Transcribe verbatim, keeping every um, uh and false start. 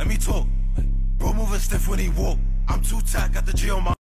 let me talk. Bro moving stiff when he walk. I'm too tight, got the G on my